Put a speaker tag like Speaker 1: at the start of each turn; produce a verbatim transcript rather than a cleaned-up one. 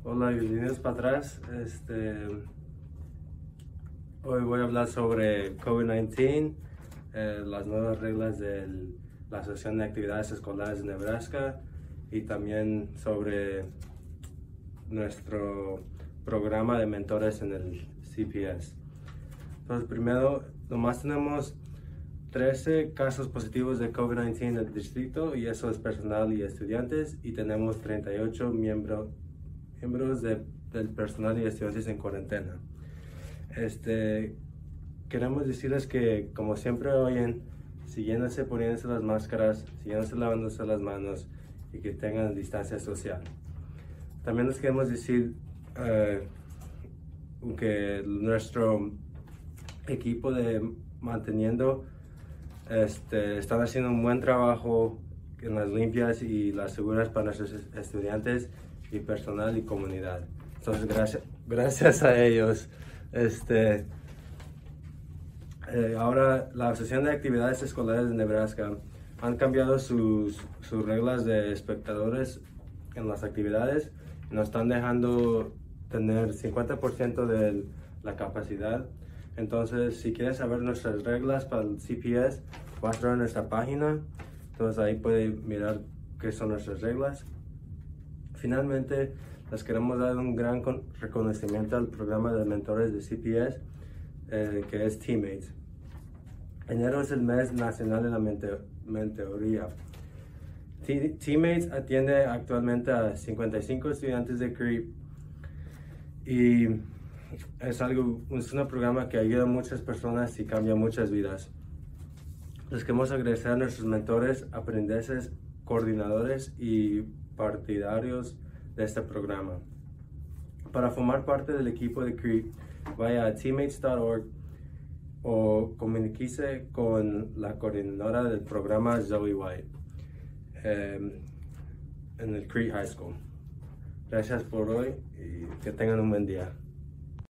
Speaker 1: Hola, bienvenidos para atrás. Este, hoy voy a hablar sobre COVID diecinueve, eh, las nuevas reglas de la Asociación de Actividades Escolares de Nebraska y también sobre nuestro programa de mentores en el C P S. Entonces, primero, nomás tenemos trece casos positivos de COVID diecinueve en el distrito, y eso es personal y estudiantes, y tenemos treinta y ocho miembros miembros de, del personal y estudiantes en cuarentena. Este, queremos decirles que, como siempre oyen, siguiéndose poniéndose las máscaras, siguiéndose lavándose las manos y que tengan distancia social. También les queremos decir eh, que nuestro equipo de manteniendo este, están haciendo un buen trabajo en las limpias y las seguras para nuestros estudiantes y personal y comunidad. Entonces, gracias, gracias a ellos. Este, eh, ahora, la Asociación de Actividades Escolares de Nebraska han cambiado sus, sus reglas de espectadores en las actividades y nos están dejando tener cincuenta por ciento de la capacidad. Entonces, si quieres saber nuestras reglas para el C P S, va a estar en nuestra página. Entonces, ahí puede mirar qué son nuestras reglas. Finalmente, les queremos dar un gran reconocimiento al programa de mentores de C P S, eh, que es Teammates. Enero es el mes nacional de la mentoría. Teammates atiende actualmente a cincuenta y cinco estudiantes de C R E P y es, algo, es un programa que ayuda a muchas personas y cambia muchas vidas. Les queremos agradecer a nuestros mentores, aprendices, coordinadores y partidarios de este programa. Para formar parte del equipo de C R E P, vaya a teammates punto org o comuníquese con la coordinadora del programa, Zoe White, eh, en el C R E P High School. Gracias por hoy y que tengan un buen día.